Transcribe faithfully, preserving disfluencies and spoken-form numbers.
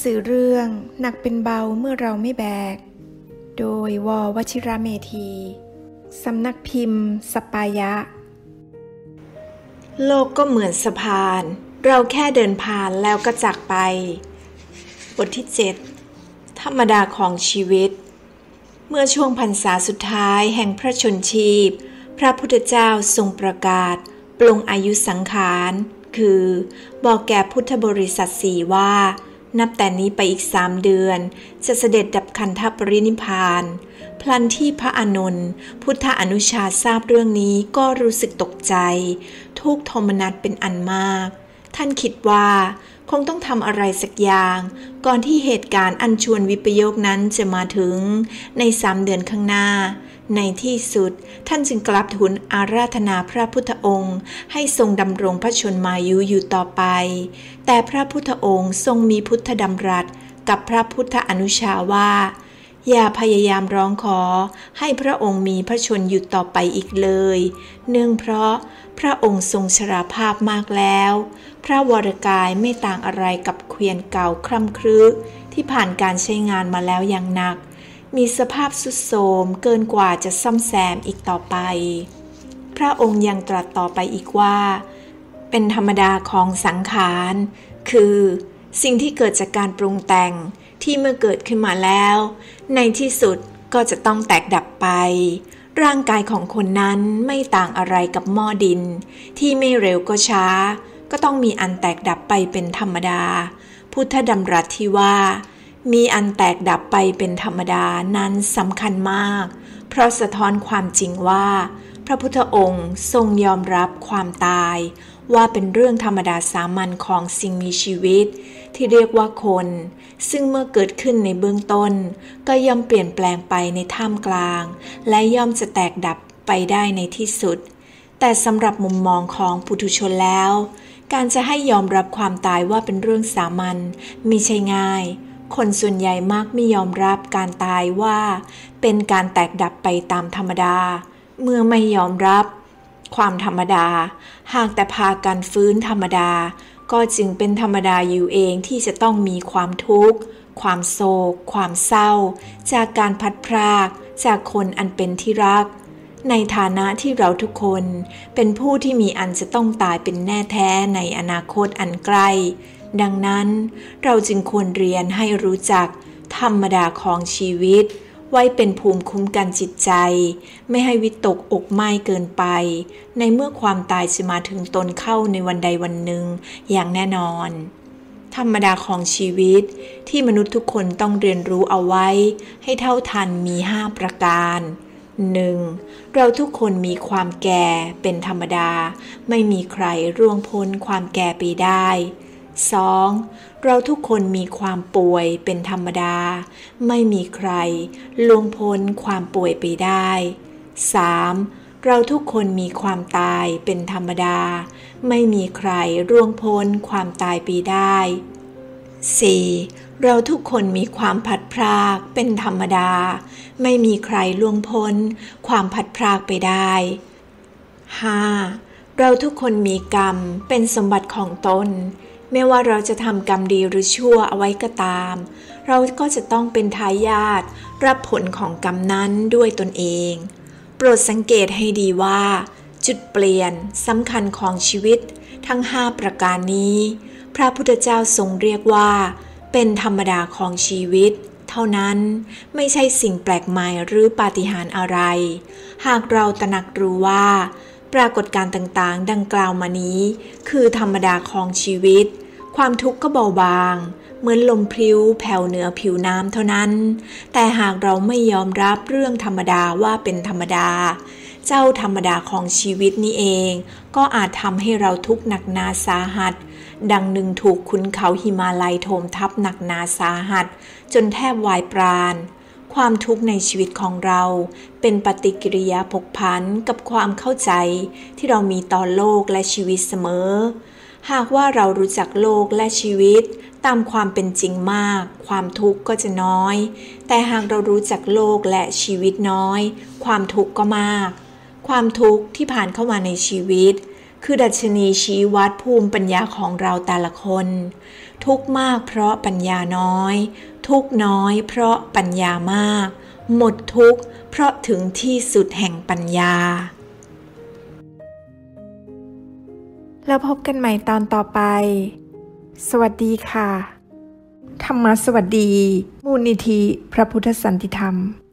สือเรื่องหนักเป็นเบาเมื่อเราไม่แบกโดยววชิระเมธีสำนักพิมพ์สปายะโลกก็เหมือนสะพานเราแค่เดินผ่านแล้วก็จากไปบทที่เจ็ดธรรมดาของชีวิตเมื่อช่วงพรรษาสุดท้ายแห่งพระชนชีพพระพุทธเจ้าทรงประกาศปลงอายุสังขารคือบอกแก่พุทธบริษัทสี่ว่านับแต่นี้ไปอีกสามเดือนจะเสด็จดับขันธปรินิพพานพลันที่พระอานนท์พุทธอนุชาทราบเรื่องนี้ก็รู้สึกตกใจทุกข์โทมนัสเป็นอันมากท่านคิดว่าคงต้องทำอะไรสักอย่างก่อนที่เหตุการณ์อันชวนวิปโยคนั้นจะมาถึงในสามเดือนข้างหน้าในที่สุดท่านจึงกราบทูลอาราธนาพระพุทธองค์ให้ทรงดำรงพระชนมายุอยู่ต่อไปแต่พระพุทธองค์ทรงมีพุทธดำรัสกับพระพุทธอนุชาว่าอย่าพยายามร้องขอให้พระองค์มีพระชนอยู่ต่อไปอีกเลยเนื่องเพราะพระองค์ทรงชราภาพมากแล้วพระวรกายไม่ต่างอะไรกับเกวียนเก่าคร่ำครึที่ผ่านการใช้งานมาแล้วอย่างหนักมีสภาพทรุดโทรมเกินกว่าจะซ่อมแซมอีกต่อไปพระองค์ยังตรัสต่อไปอีกว่าเป็นธรรมดาของสังขารคือสิ่งที่เกิดจากการปรุงแต่งที่เมื่อเกิดขึ้นมาแล้วในที่สุดก็จะต้องแตกดับไปร่างกายของคนนั้นไม่ต่างอะไรกับหม้อดินที่ไม่เร็วก็ช้าก็ต้องมีอันแตกดับไปเป็นธรรมดาพุทธดำรัสที่ว่ามีอันแตกดับไปเป็นธรรมดานั้นสำคัญมากเพราะสะท้อนความจริงว่าพระพุทธองค์ทรงยอมรับความตายว่าเป็นเรื่องธรรมดาสามัญของสิ่งมีชีวิตที่เรียกว่าคนซึ่งเมื่อเกิดขึ้นในเบื้องต้นก็ย่อมเปลี่ยนแปลงไปในท่ามกลางและย่อมจะแตกดับไปได้ในที่สุดแต่สำหรับมุมมองของปุถุชนแล้วการจะให้ยอมรับความตายว่าเป็นเรื่องสามัญมิใช่ง่ายคนส่วนใหญ่มักไม่ยอมรับการตายว่าเป็นการแตกดับไปตามธรรมดาเมื่อไม่ยอมรับความธรรมดาหากแต่พากันฟื้นธรรมดาก็จึงเป็นธรรมดาอยู่เองที่จะต้องมีความทุกข์ความโศกความเศร้าจากการพัดพรากจากคนอันเป็นที่รักในฐานะที่เราทุกคนเป็นผู้ที่มีอันจะต้องตายเป็นแน่แท้ในอนาคตอันใกล้ดังนั้นเราจึงควรเรียนให้รู้จักธรรมดาของชีวิตไว้เป็นภูมิคุ้มกันจิตใจไม่ให้วิตกอกไหม้เกินไปในเมื่อความตายจะมาถึงตนเข้าในวันใดวันหนึ่งอย่างแน่นอนธรรมดาของชีวิตที่มนุษย์ทุกคนต้องเรียนรู้เอาไว้ให้เท่าทันมีห้าประการหนึ่งเราทุกคนมีความแก่เป็นธรรมดาไม่มีใครร่วงพ้นความแก่ไปได้สองเราทุกคนมีความป่วยเป็นธรรมดาไม่มีใครล่วงพ้นความป่วยไปได้สามเราทุกคนมีความตายเป็นธรรมดาไม่มีใครร่วงพ้นความตายไปได้สี่เราทุกคนมีความพัดพรากเป็นธรรมดาไม่มีใครล่วงพ้นความพัดพรากไปได้ห้าเราทุกคนมีกรรมเป็นสมบัติของตนไม่ว่าเราจะทำกรรมดีหรือชั่วเอาไว้ก็ตามเราก็จะต้องเป็นทายาทรับผลของกรรมนั้นด้วยตนเองโปรดสังเกตให้ดีว่าจุดเปลี่ยนสำคัญของชีวิตทั้งห้าประการนี้พระพุทธเจ้าทรงเรียกว่าเป็นธรรมดาของชีวิตเท่านั้นไม่ใช่สิ่งแปลกใหม่หรือปาฏิหาริย์อะไรหากเราตระหนักรู้ว่าปรากฏการณ์ต่างๆดังกล่าวมานี้คือธรรมดาของชีวิตความทุกข์ก็เบาบางเหมือนลมพลิ้วแผ่วเหนือผิวน้ำเท่านั้นแต่หากเราไม่ยอมรับเรื่องธรรมดาว่าเป็นธรรมดาเจ้าธรรมดาของชีวิตนี้เองก็อาจทำให้เราทุกข์หนักหนาสาหัสดังหนึ่งถูกขุนเขาหิมาลัยโถมทับหนักหนาสาหัสจนแทบวายปราณความทุกข์ในชีวิตของเราเป็นปฏิกิริยาผกผันกับความเข้าใจที่เรามีต่อโลกและชีวิตเสมอหากว่าเรารู้จักโลกและชีวิตตามความเป็นจริงมากความทุกข์ก็จะน้อยแต่หากเรารู้จักโลกและชีวิตน้อยความทุกข์ก็มากความทุกข์ที่ผ่านเข้ามาในชีวิตคือดัชนีชี้วัดภูมิปัญญาของเราแต่ละคน ทุกข์มากเพราะปัญญาน้อยทุกข์น้อยเพราะปัญญามากหมดทุกข์เพราะถึงที่สุดแห่งปัญญาแล้วพบกันใหม่ตอนต่อไปสวัสดีค่ะธรรมสวัสดีมูลนิธิพระพุทธสันติธรรม